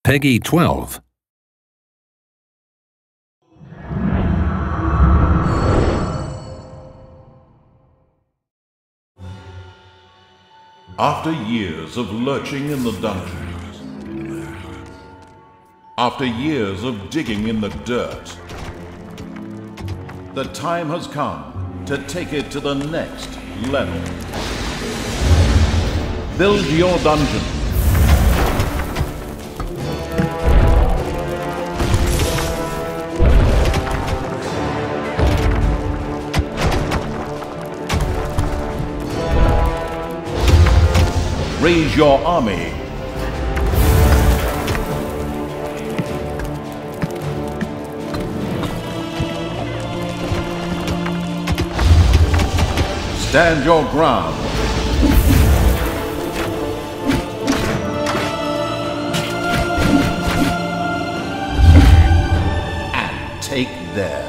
Peggy 12. After years of lurching in the dungeons, after years of digging in the dirt, the time has come to take it to the next level. Build your dungeon. Raise your army. Stand your ground. And take theirs.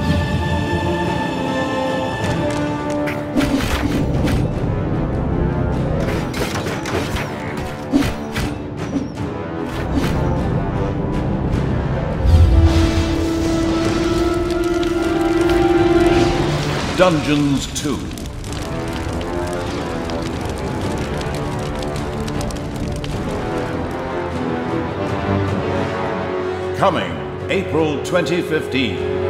Dungeons 2. Coming April 2015.